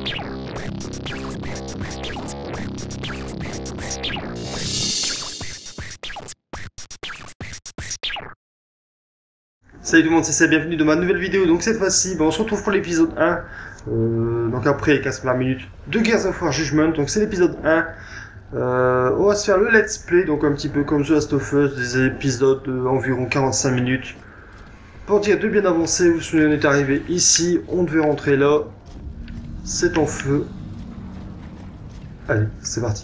Salut tout le monde, c'est Seb, bienvenue dans ma nouvelle vidéo. Donc cette fois-ci, on se retrouve pour l'épisode 1. Donc après 15 minutes de Gears of War Judgment, donc c'est l'épisode 1. On va se faire le let's play, donc un petit peu comme The Last of Us, des épisodes d'environ 45 minutes. Pour dire de bien avancer, vous vous souvenez, on est arrivé ici, on devait rentrer là. C'est en feu. Allez, c'est parti.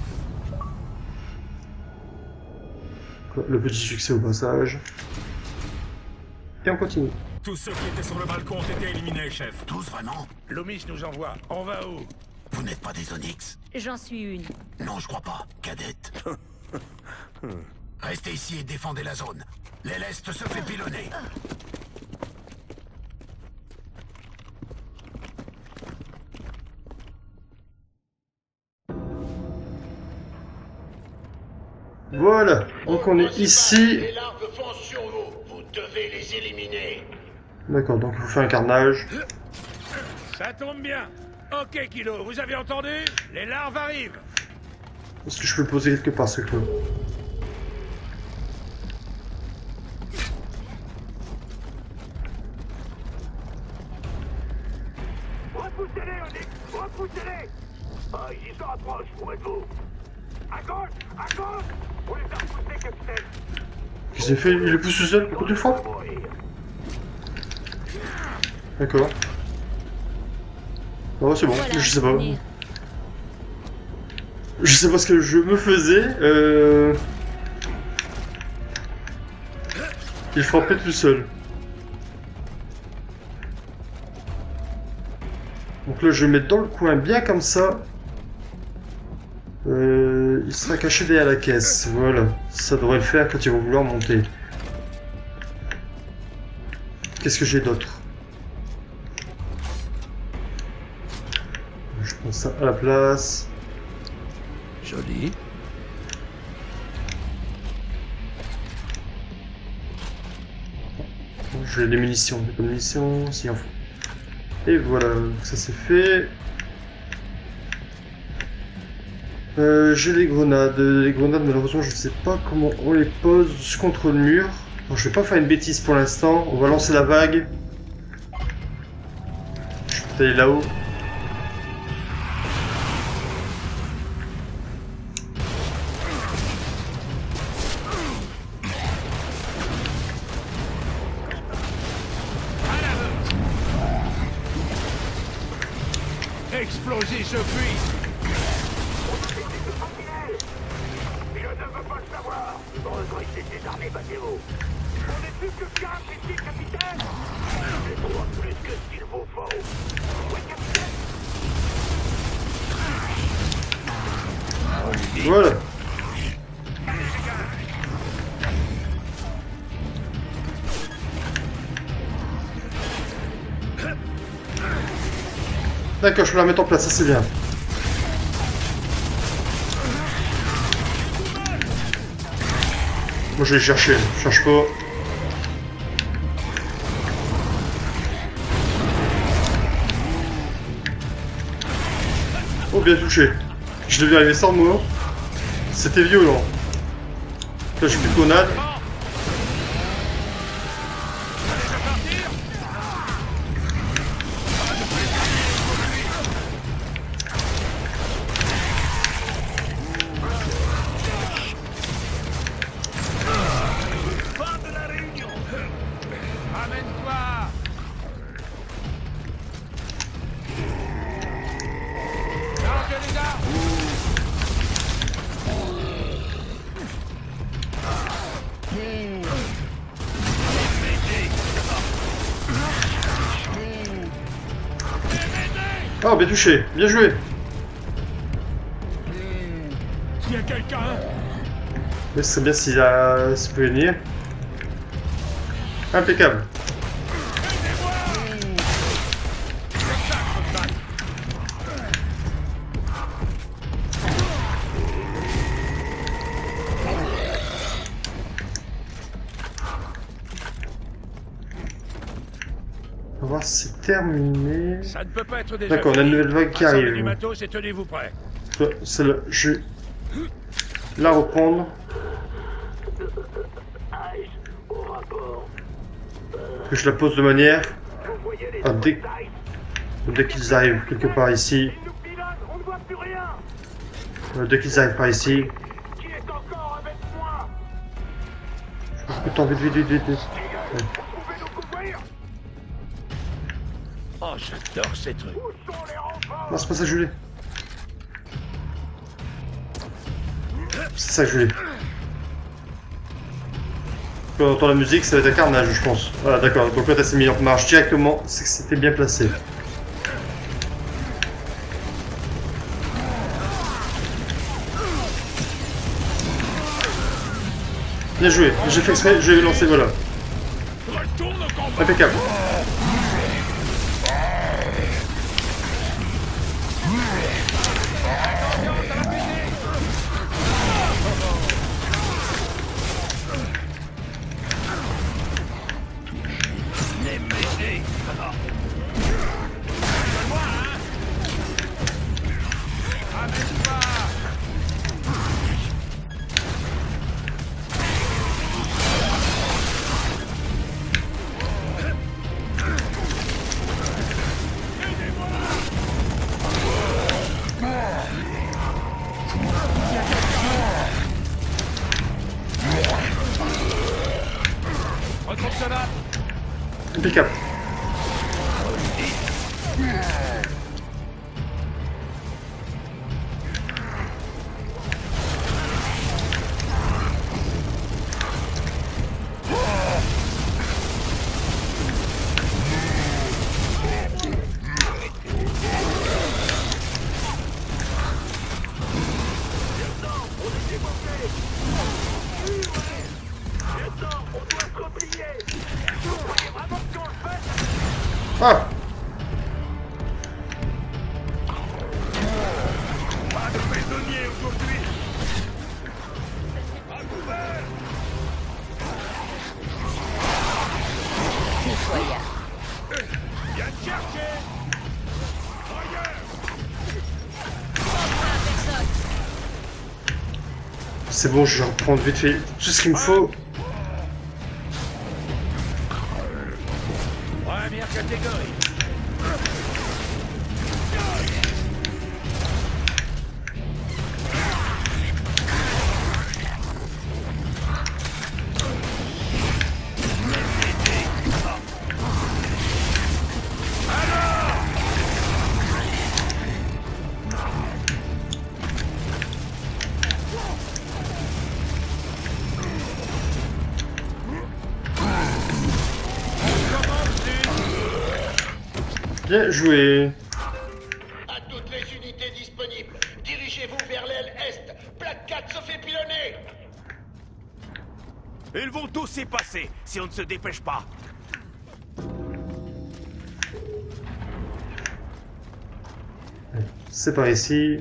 Le petit succès au passage. Et on continue. Tous ceux qui étaient sur le balcon ont été éliminés, chef. Tous vraiment? Loomis nous envoie. On va où? Vous n'êtes pas des Onyx? J'en suis une. Non, je crois pas. Cadette. Restez ici et défendez la zone. L'Est se fait pilonner. Voilà, donc on est ici. Les larves foncent sur vous. Vous devez les éliminer. D'accord, donc il faut faire un carnage. Ça tombe bien. Ok, Kilo, vous avez entendu? Les larves arrivent. Est-ce que je peux le poser quelque part, ce clou? Repoussez-les, Onyx. Repoussez-les. Ah, ils s'en rapprochent. Où êtes-vous? À gauche. À gauche. On les a repoussés, capitaine. Qu'est-ce qu'il fait? Il le pousse tout seul, beaucoup de fois? D'accord. Oh, c'est bon, Voilà, je sais pas. venir. Je sais pas ce que je me faisais. Il frappait tout seul. Donc là, je vais le mettre dans le coin, bien comme ça. Il sera caché derrière la caisse. Voilà. Ça devrait le faire quand ils vont vouloir monter. Qu'est-ce que j'ai d'autre? Je prends ça à la place. Joli. J'ai des munitions. Des munitions, s'il en faut. Et voilà, ça c'est fait. J'ai les grenades. Les grenades, malheureusement, je ne sais pas comment on les pose contre le mur. Bon, je vais pas faire une bêtise pour l'instant. On va lancer la vague. Je vais aller là-haut. Explosez ce puits. Je ne veux pas le savoir. Regressez ces armées, battez-vous. On est plus que 15 ici, capitaine. C'est trop plus que ce qu'il vous faut. Oui, capitaine. Voilà. D'accord, je peux la mettre en place, ça c'est bien. Moi je vais chercher, je cherche pas. Oh, bien touché. Je devais arriver sans mort. C'était violent. Là j'ai plus de grenades. Ramène-toi. Charge les armes. Oh, bien touché, bien joué. Il y a quelqu'un. Mais ce serait bien s'il a... s'il peut venir. Impeccable. On va voir si c'est terminé. Ça ne peut pas être déjà. D'accord, on a une nouvelle vague qui Rassemblez arrive. du matos et tenez-vous prêts. Celle-là, je vais la reprendre. Ice, au rapport. Que je la pose de manière Vous voyez les à autres, dès qu'ils arrivent quelque part ici. Ils nous pilotent, on ne voit plus rien. Dès qu'ils arrivent par ici. Qui est encore avec moi? Attends, vite. Vous pouvez nous couvrir? Oh, j'adore ces trucs. Où sont les renforts? Non, c'est pas ça que je voulais. C'est ça que je voulais. Quand on entend la musique, ça va être un carnage, je pense. Voilà, d'accord. Donc là, t'as ces mis en marche directement. C'est que c'était bien placé. Bien joué. J'ai fait exprès, je vais lancer, voilà. Retourne au combat. Impeccable. Retourne cela. Impeccable. Lieutenant, on doit se replier. Vous croyez vraiment que on le fait? Ah! Pas de prisonniers aujourd'hui. À couvert. Viens te chercher. Ailleurs. C'est bon, je vais reprendre vite fait tout ce qu'il me faut. Première catégorie. Bien joué. À toutes les unités disponibles, dirigez-vous vers l'aile est. Black Cat se fait pilonner. Ils vont tous s'y passer si on ne se dépêche pas. C'est par ici.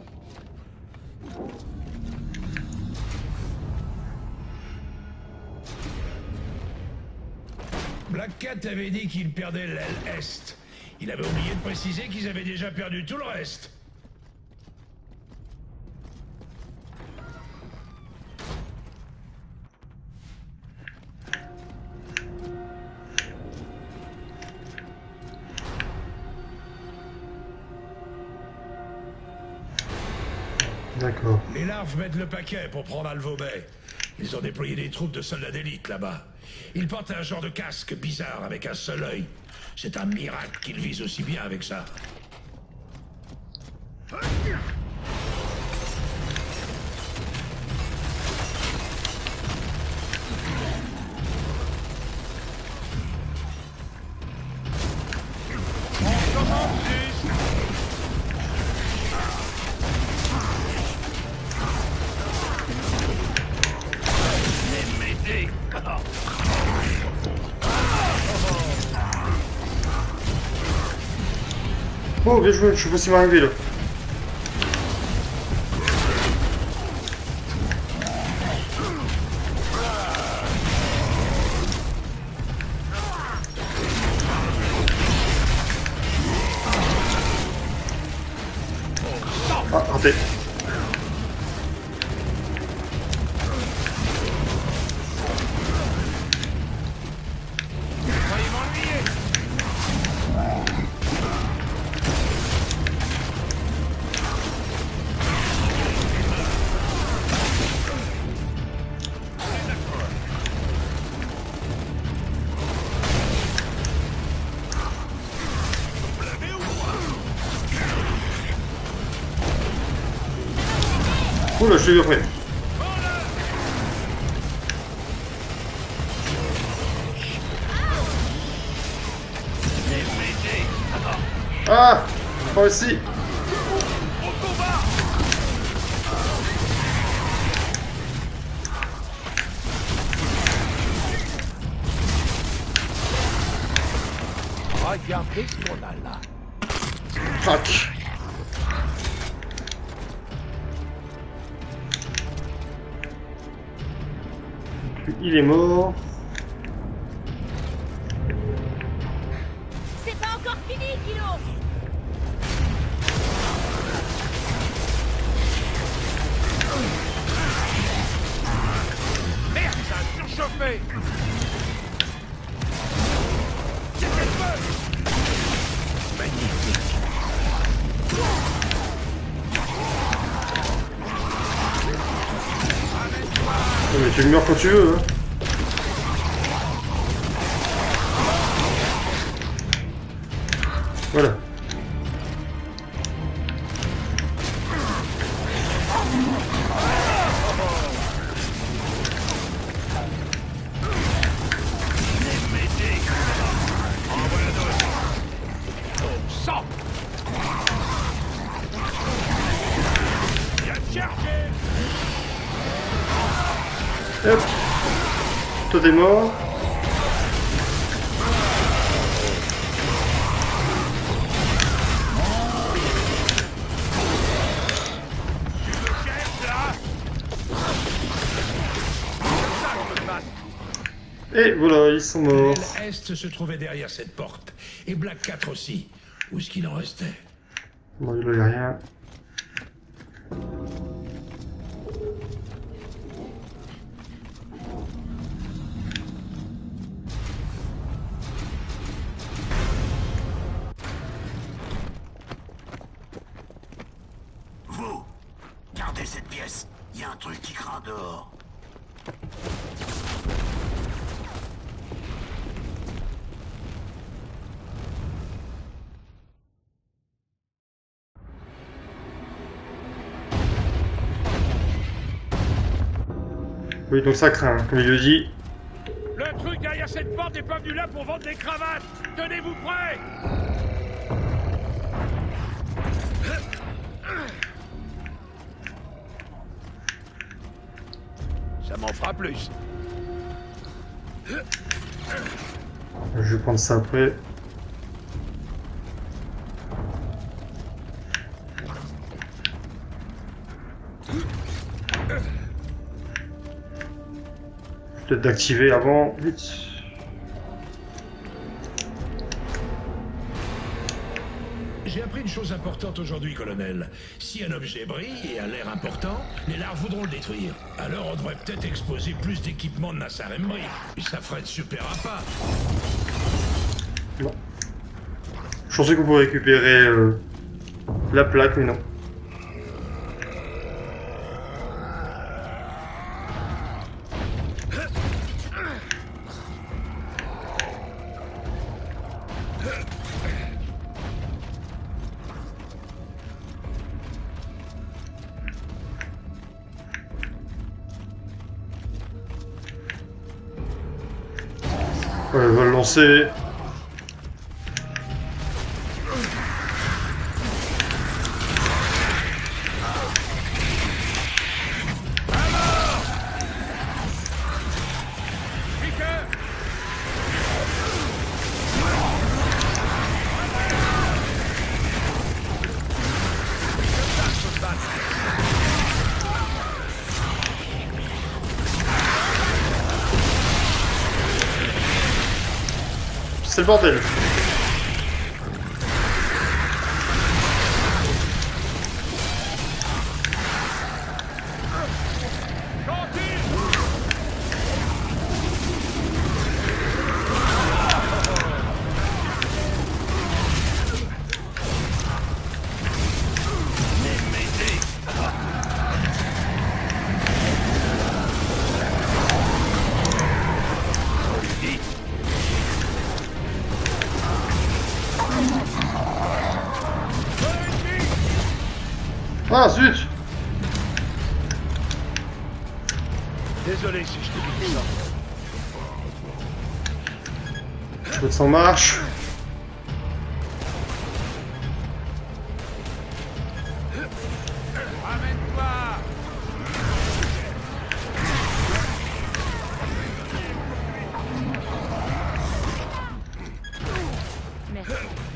Black Cat avait dit qu'il perdait l'aile est. Il avait oublié de préciser qu'ils avaient déjà perdu tout le reste. D'accord. Les larves mettent le paquet pour prendre Alvo Bay. Ils ont déployé des troupes de soldats d'élite là-bas. Ils portent un genre de casque bizarre avec un seul œil. C'est un miracle qu'ils visent aussi bien avec ça. Oh, bien joué, je sais pas s'il va arriver là. raté. Croyez m'ennuyer. Oula, je l'ai pris. Ah, pas aussi. Regardez ce qu'on a là. Crac. Il est mort. C'est pas encore fini, Kilo. Merde, ça a surchauffé. C'est quel feu? Magnifique. Oh, mais tu meurs quand tu veux. Hein. Voilà. Sang. Viens te chercher. Hop. Toi t'es mort. Et voilà, ils sont morts. L'aile Est se trouvait derrière cette porte. Et Black 4 aussi. Où est-ce qu'il en restait? Bon, il n'y a rien. Vous, gardez cette pièce. Il y a un truc qui craint dehors. Oui, donc ça craint, comme il le dit. Le truc derrière cette porte n'est pas venu là pour vendre des cravates. Tenez-vous prêts. Ça m'en fera plus. Je vais prendre ça après. Peut-être d'activer avant. Vite. J'ai appris une chose importante aujourd'hui, colonel. Si un objet brille et a l'air important, les larves voudront le détruire. Alors on devrait peut-être exposer plus d'équipements de Nassar Embry. Ça ferait de super appât. Bon. Je pensais qu'on pouvait récupérer la plaque, mais non. Ouais, on va le lancer. C'est le bordel. Ah, zut! Désolé si je te dis ça. Je me sens marche. Ramène-toi. Merci.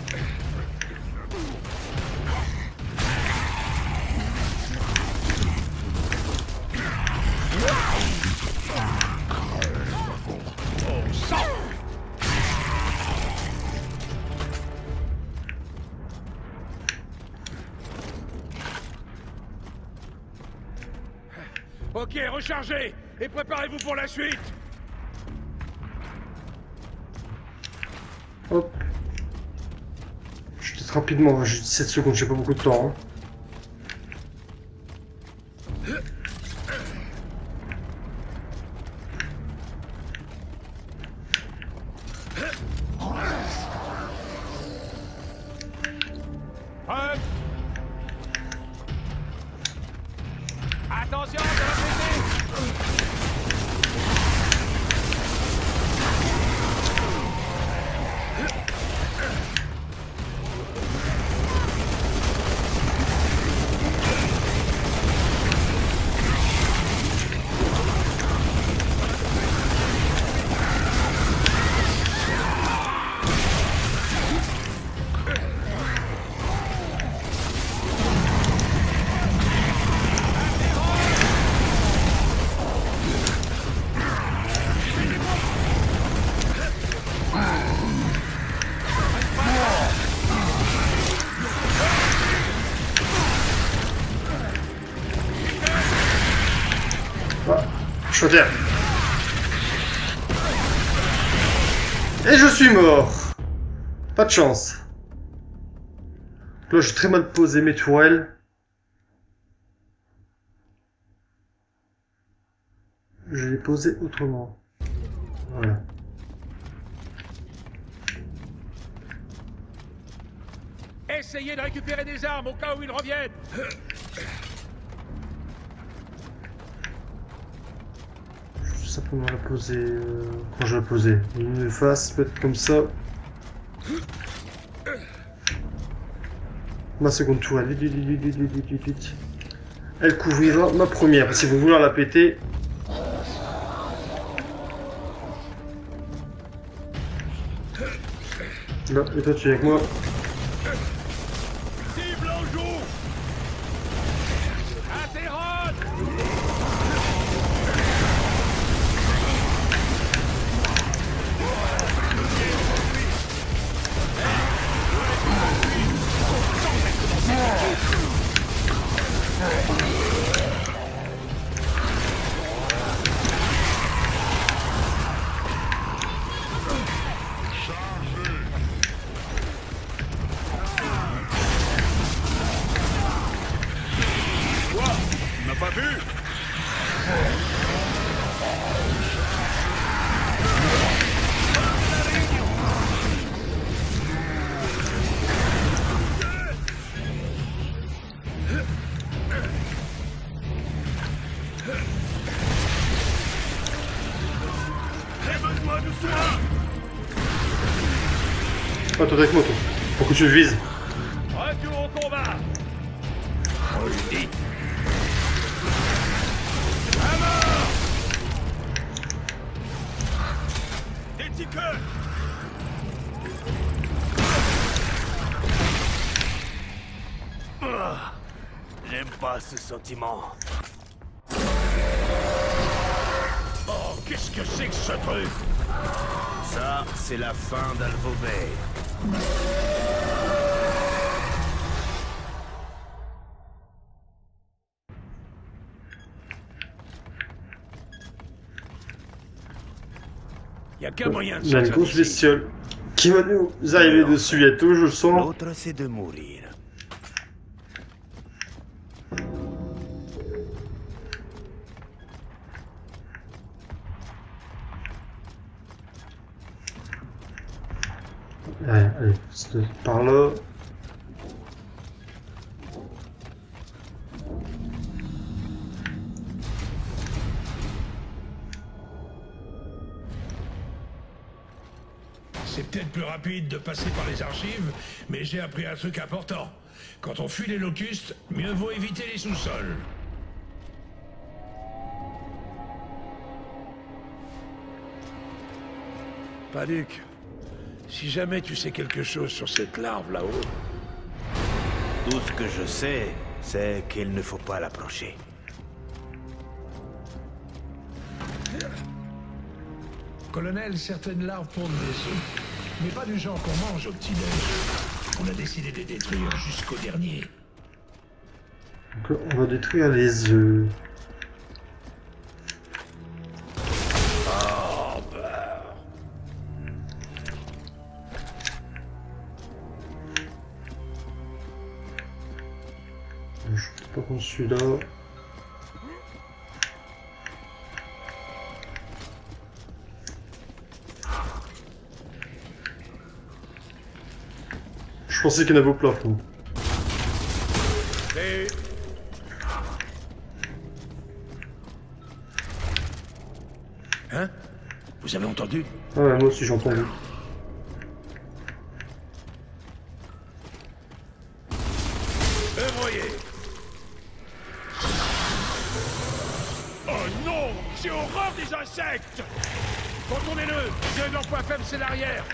Ok, rechargez et préparez-vous pour la suite. Hop. Je teste rapidement, j'ai 17 secondes, j'ai pas beaucoup de temps. Hein. Prêt. Attention, ça va péter. Je suis à terre. Et je suis mort. Pas de chance. Là, j'ai très mal posé mes tourelles. Je l'ai posé autrement. Voilà. Essayez de récupérer des armes au cas où ils reviennent. Simplement la poser quand je vais la poser. Une face peut être comme ça. Ma seconde tourelle, vite. Elle couvrira ma première. Si vous voulez la péter. Là, et toi tu es avec moi. Cible en joue. Interroge. Pas vu. J'ai besoin de soin. Ah, toi avec moi, toi. Pour que tu le vises. Retour au combat. On lui dit. J'aime pas ce sentiment. Oh, qu'est-ce que c'est que ce truc? Ça, c'est la fin d'Alvo Bay. Y a qu'un moyen de Il y a une sortir grosse d'ici. bestiole qui va nous arriver dessus bientôt, je le sens. L'autre, c'est de mourir. Allez, c'est par là. peut-être plus rapide de passer par les archives, mais j'ai appris un truc important. Quand on fuit les locustes, mieux vaut éviter les sous-sols. Paduk, si jamais tu sais quelque chose sur cette larve là-haut... Tout ce que je sais, c'est qu'il ne faut pas l'approcher. Colonel, certaines larves pondent des œufs, mais pas du genre qu'on mange au petit-déj. On a décidé de les détruire jusqu'au dernier. Donc, on va détruire les œufs. Je sais pas contre celui-là. Je pensais qu'il y en avait au plafond. Et... Hein? Vous avez entendu? Ah ouais, moi aussi j'ai entendu. Œuvrier. Oh non! J'ai horreur des insectes! Retournez-le! J'ai un emploi faible, c'est l'arrière!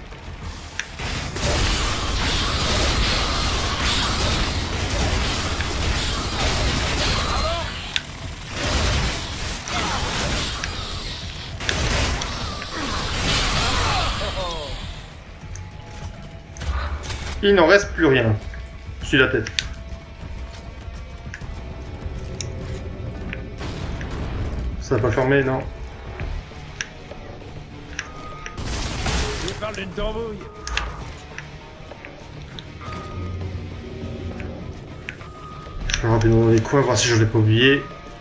Il n'en reste plus rien. Sur la tête. Ça va pas fermer, non. Je parle d'une tambouille. Je vais rapidement dans les coins, voir si je l'ai pas oublié.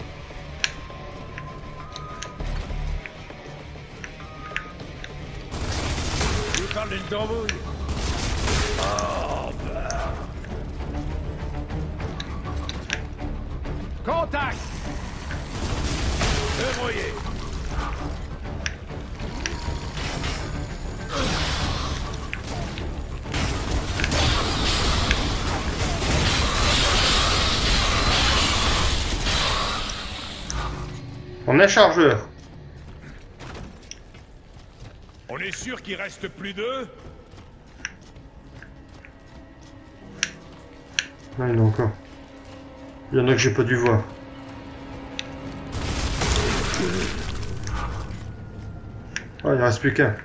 Je parle d'une tambouille. Contact! Œuvrier. On a un chargeur. On est sûr qu'il reste plus d'eux? Ah, il y en a encore. Il y en a que j'ai pas dû voir. Ah, il reste plus qu'un.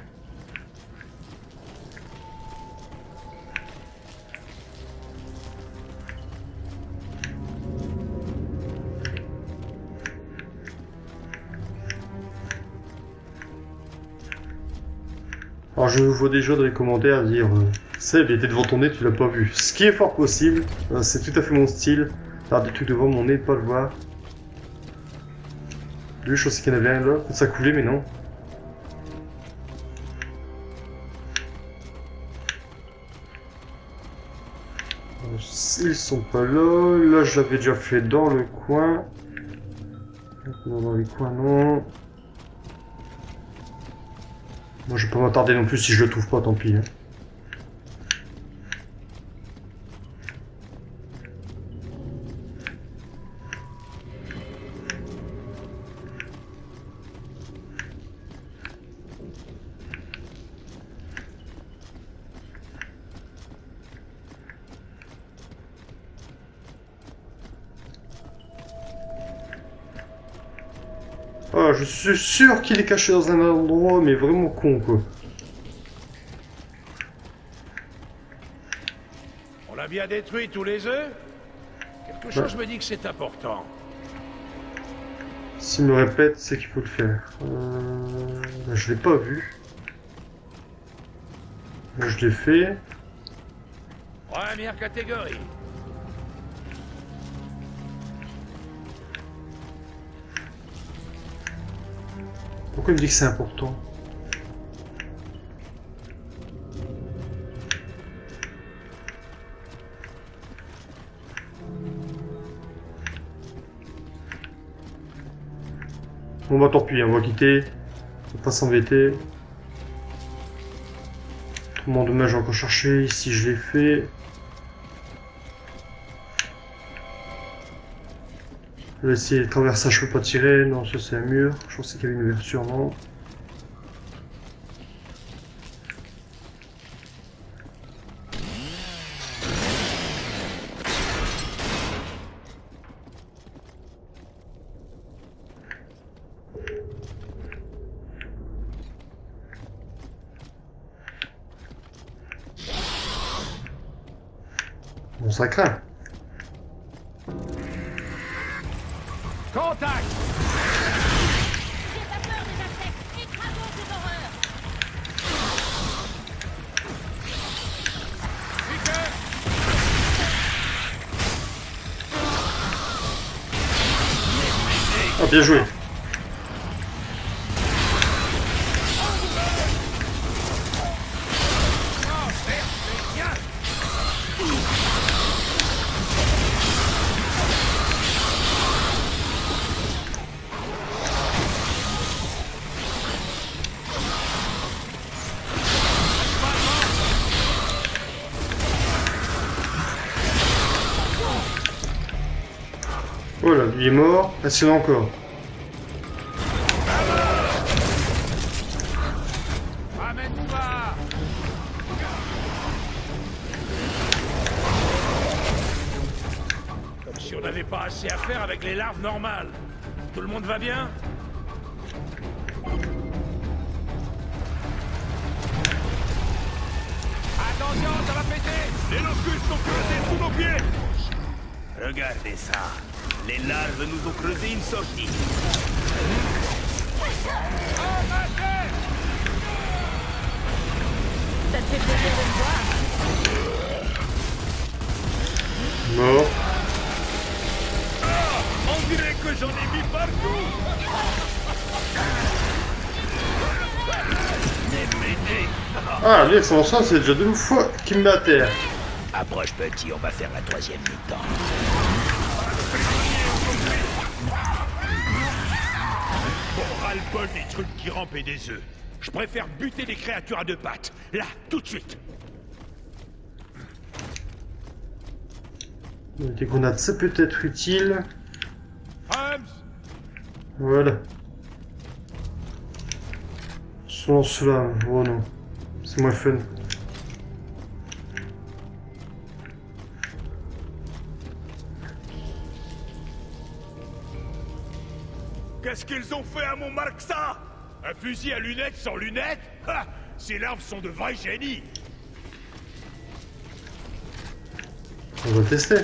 Alors je vois déjà dans les commentaires dire Seb, il était devant ton nez, tu l'as pas vu. Ce qui est fort possible, c'est tout à fait mon style. Faire des trucs devant mon nez, pas le voir. Lui, je pensais qu'il y en avait un là, ça coulait, mais non. Ils sont pas là. Là, je l'avais déjà fait dans le coin. Non, dans les coins, non. Moi, je vais pas m'attarder non plus si je le trouve pas, tant pis. Hein. Ah, je suis sûr qu'il est caché dans un endroit, mais vraiment con, quoi. On a bien détruit tous les œufs? Quelque chose me dit que c'est important. S'il me répète, c'est qu'il faut le faire. Là, je l'ai pas vu. Là, je l'ai fait. Première catégorie. Pourquoi il me dit que c'est important? Bon bah tant pis, on va quitter. On va pas s'embêter. Bon, demain, j'ai encore cherché. Ici, je l'ai fait. Je vais essayer de traverser ça, je peux pas tirer. Non, ça c'est un mur. Je pensais qu'il y avait une ouverture, non. Bon, ça craint. Contact! J'ai pas peur des insectes. Écrasons ces horreurs. Piquez! Ah, bien joué. Oh, merde, c'est bien! Voilà, il est mort. Ah, c'est là encore. Ramène-toi! Comme si on n'avait pas assez à faire avec les larves normales. Tout le monde va bien? Attention, ça va péter! Les locules sont creusés sous nos pieds! Regardez ça. Les larves nous ont creusé une sortie. Oh, ma tête! Ça te fait plaisir de me voir. Mort. On dirait que j'en ai mis partout! Ah, bien, sans ça, c'est déjà 2 fois qu'il me met à terre. Approche petit, on va faire la 3e mi-temps. Bon, ras-le-bol des trucs qui rampaient des œufs. Je préfère buter des créatures à 2 pattes. Là, tout de suite. Des grenades, ça peut être utile. Holmes! Voilà. Selon cela, oh non. C'est moins fun. Qu'est-ce qu'ils ont fait à mon Marxa? Un fusil à lunettes sans lunettes? Ha! Ces larves sont de vrais génies! On va tester.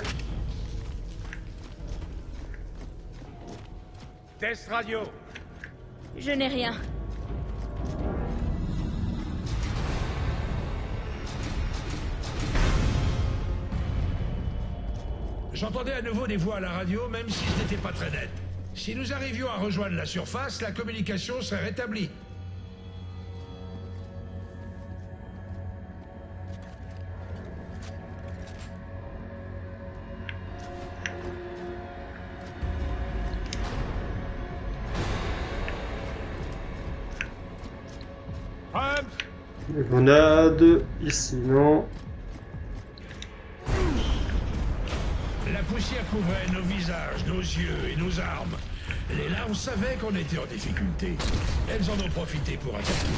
Test radio. Je n'ai rien. J'entendais à nouveau des voix à la radio, même si ce n'était pas très net. Si nous arrivions à rejoindre la surface, la communication serait rétablie. Holmes! Les grenades, ici non. La poussière couvrait nos visages, nos yeux et nos armes. Les larves savaient qu'on était en difficulté. Elles en ont profité pour attaquer.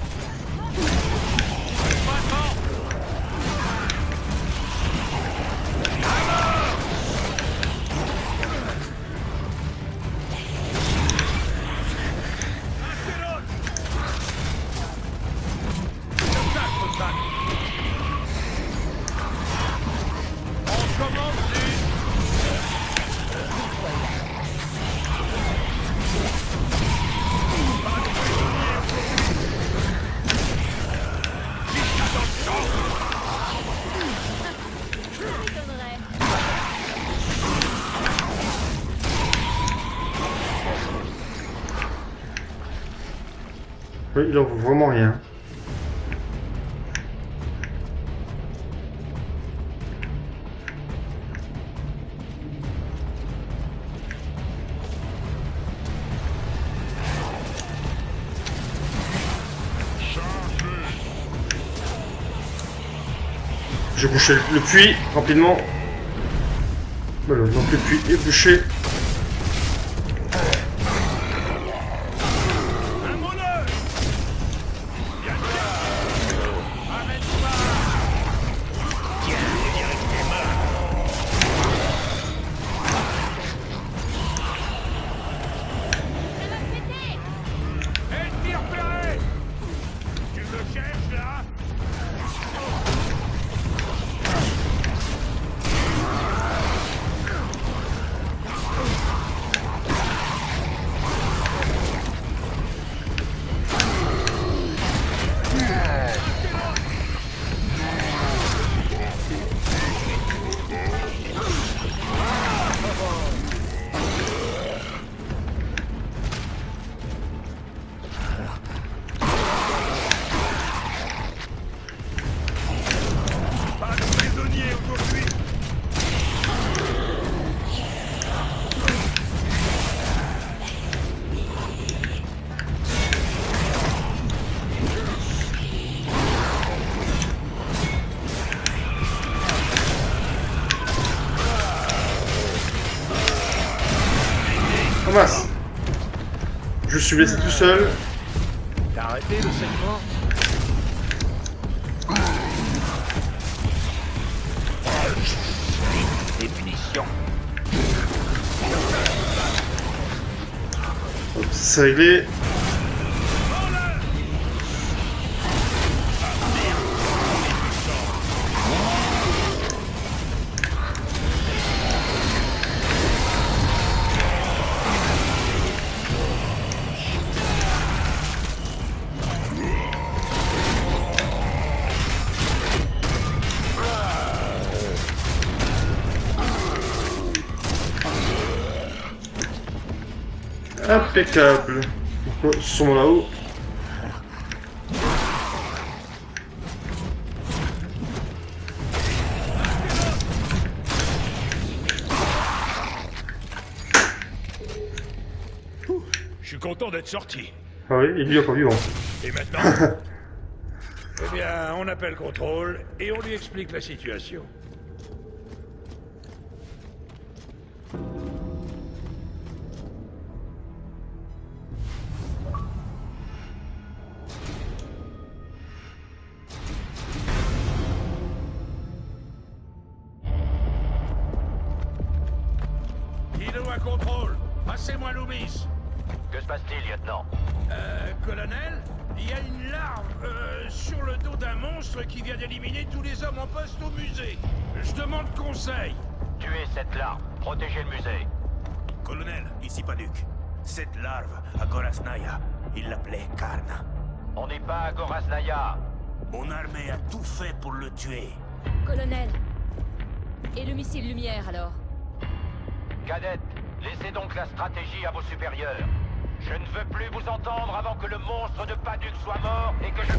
Oui, il en vaut vraiment rien. Je vais boucher le puits rapidement. Voilà, donc le puits est bouché. Oh mince. Je suis blessé tout seul. T'as arrêté le saignement? Des punitions. Hop, c'est réglé. Impeccable. Donc, ils sont là-haut. Je suis content d'être sorti. Ah oui, il est encore vivant. Et maintenant? Eh bien, on appelle contrôle et on lui explique la situation. Kilo à contrôle. Passez-moi Loomis. Que se passe-t-il, lieutenant? Colonel, il y a une larve sur le dos d'un monstre qui vient d'éliminer tous les hommes en poste au musée. Je demande conseil. Tuez cette larve. Protégez le musée. Colonel, ici Paduc. Cette larve, à Gorasnaya, il l'appelait Karna. On n'est pas à Gorasnaya. Mon armée a tout fait pour le tuer. Colonel. Et le missile lumière alors? Cadette, laissez donc la stratégie à vos supérieurs. Je ne veux plus vous entendre avant que le monstre de Paduc soit mort et que je...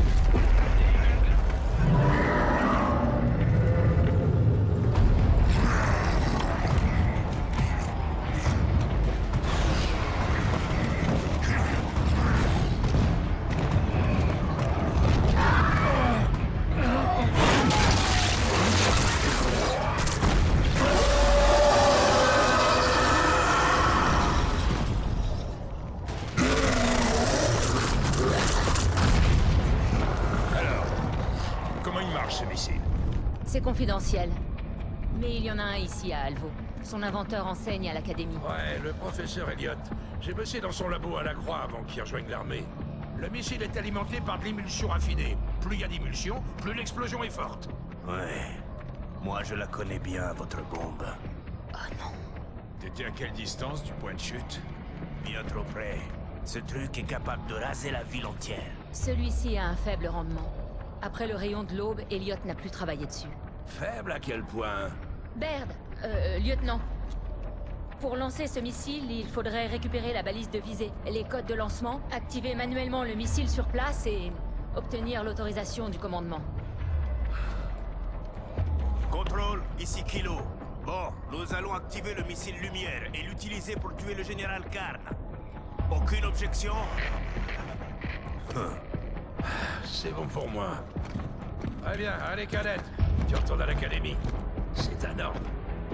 C'est confidentiel. Mais il y en a un ici à Alvo. Son inventeur enseigne à l'académie. Ouais, le professeur Elliot. J'ai bossé dans son labo à la Croix avant qu'il rejoigne l'armée. Le missile est alimenté par de l'émulsion raffinée. Plus il y a d'émulsion, plus l'explosion est forte. Ouais. Moi, je la connais bien, votre bombe. Oh non. T'étais à quelle distance du point de chute? Bien trop près. Ce truc est capable de raser la ville entière. Celui-ci a un faible rendement. Après le rayon de l'aube, Elliot n'a plus travaillé dessus. Faible à quel point? Baird, lieutenant. Pour lancer ce missile, il faudrait récupérer la balise de visée, les codes de lancement, activer manuellement le missile sur place et obtenir l'autorisation du commandement. Contrôle, ici Kilo. Bon, nous allons activer le missile lumière et l'utiliser pour tuer le général Karn. Aucune objection? C'est bon pour moi. Très bien, allez cadette. Tu retournes à l'académie. C'est un ordre.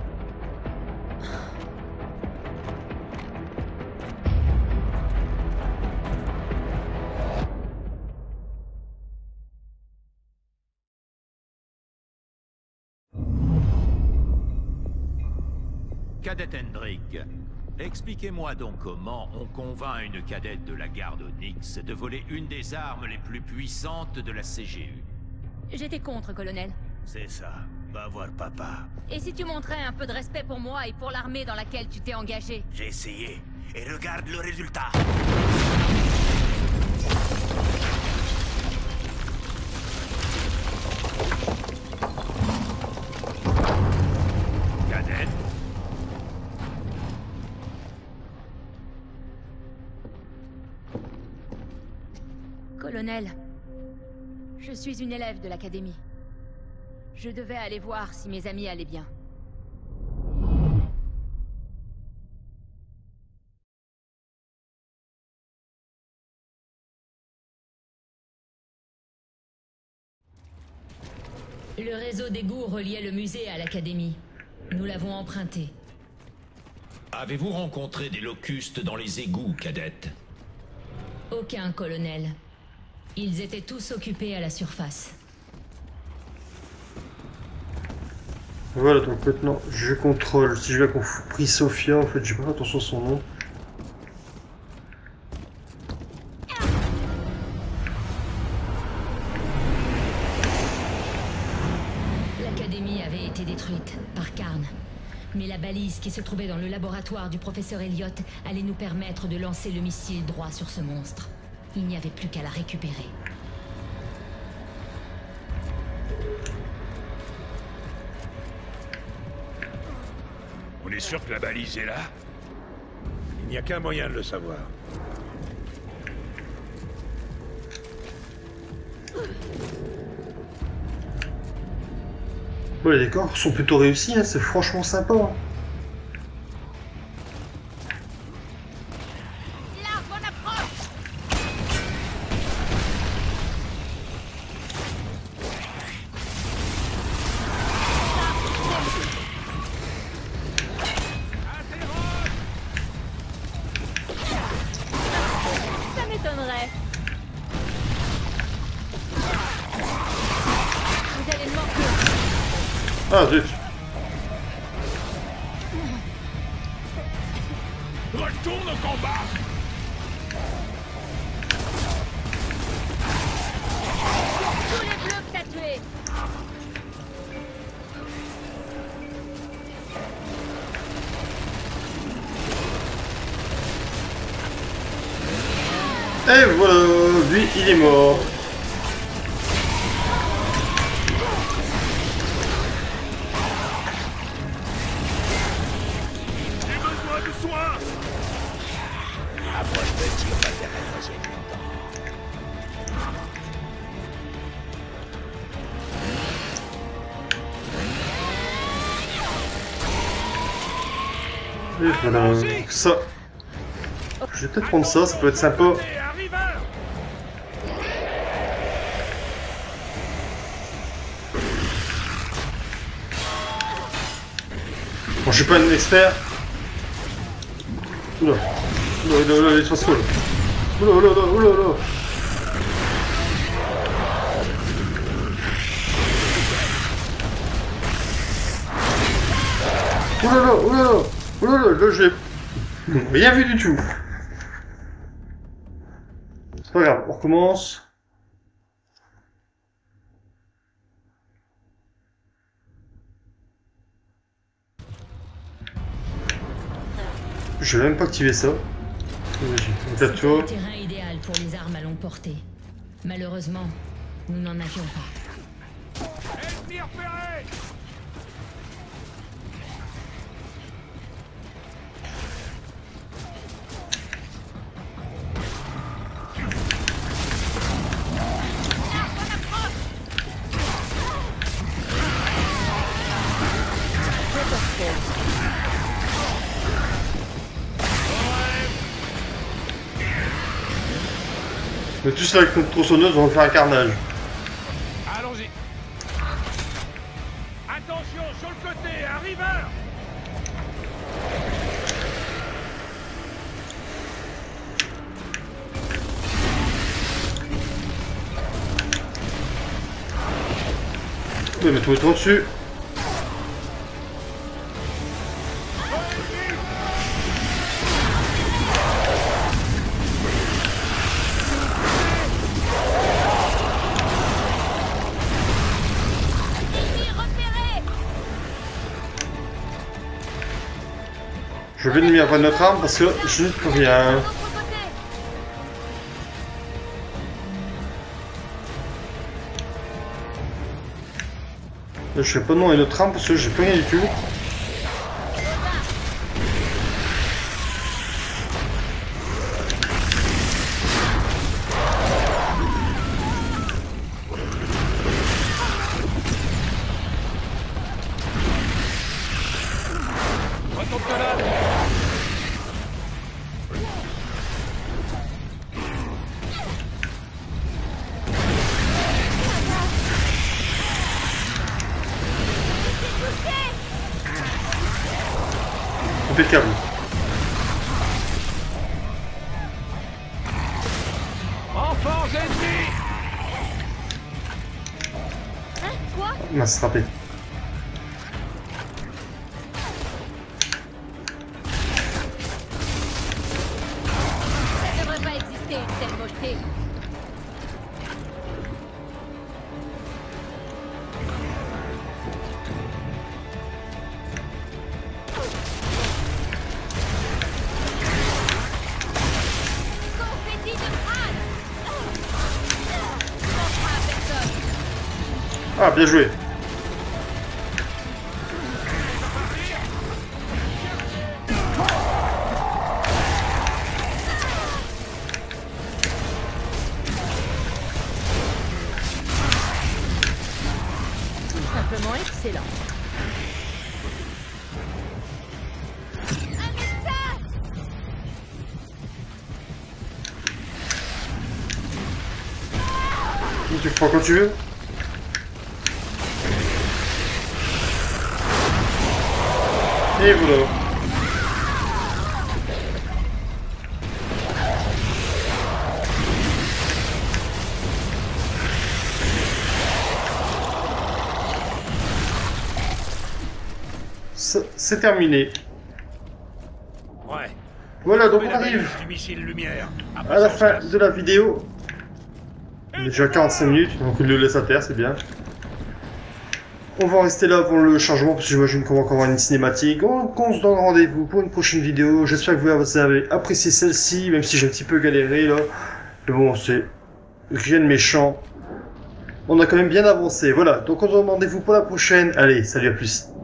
Cadette Hendrik, expliquez-moi donc comment on convainc une cadette de la garde Onyx de voler une des armes les plus puissantes de la CGU. J'étais contre, colonel. C'est ça. Va voir papa. Et si tu montrais un peu de respect pour moi et pour l'armée dans laquelle tu t'es engagé? J'ai essayé. Et regarde le résultat. Cadette. Colonel, je suis une élève de l'académie. Je devais aller voir si mes amis allaient bien. Le réseau d'égouts reliait le musée à l'académie. Nous l'avons emprunté. Avez-vous rencontré des locustes dans les égouts, cadette? Aucun, colonel. Ils étaient tous occupés à la surface. Voilà, donc maintenant je contrôle. Si j'ai bien compris Sophia, en fait, j'ai pas fait attention à son nom. L'académie avait été détruite par Karn. Mais la balise qui se trouvait dans le laboratoire du professeur Elliot allait nous permettre de lancer le missile droit sur ce monstre. Il n'y avait plus qu'à la récupérer. On est sûr que la balise est là? Il n'y a qu'un moyen de le savoir. Bon, les décors sont plutôt réussis, hein, c'est franchement sympa. Hein. Ça m'étonnerait. Vous allez me mordre. Ah, zut. Retourne au combat! Tous les bleus que t'as tués. Et voilà, lui, il est mort. J'ai besoin de soins! Approche petit, on va faire un projet Et voilà, ça. Je vais peut-être prendre ça, ça peut être sympa. Bon, je suis pas un expert. Oula. Oula, oula, oula, il se passe quoi là? Oula, oula, oula, oula, oula. Oula, oula, oula, oula, oula, là j'ai rien vu du tout. C'est pas grave, on recommence. Je vais même pas activer ça. C'était le terrain idéal pour les armes à longue portée. Malheureusement, nous n'en avions pas. Ennemi repéré! Mais tous avec notre tronçonneuse, on va faire un carnage. Allons-y. Attention, sur le côté, un river. Oui, mais tout est trop dessus. Je vais nuire à notre arme parce que je ne peux rien. Je sais pas non et notre arme parce que j'ai plus rien du tout. Impeccable. Renforts ennemis. Hein? Quoi? On va se rappeler. Ça devrait pas exister une telle mocheté. Confetti de crâne. On fera à personne. Ah, bien joué. Simplement excellent. Tu prends quand tu veux. Et voilà. C'est terminé. Ouais. Voilà, donc on La arrive balise du missile lumière. à la fin de la vidéo. Il est déjà 45 minutes, donc il le laisse à terre, c'est bien. On va rester là avant le chargement, parce que j'imagine qu'on va encore avoir une cinématique. On se donne rendez-vous pour une prochaine vidéo. J'espère que vous avez apprécié celle-ci, même si j'ai un petit peu galéré là. Mais bon, c'est rien de méchant. On a quand même bien avancé. Voilà, donc on se donne rendez-vous pour la prochaine. Allez, salut, à plus.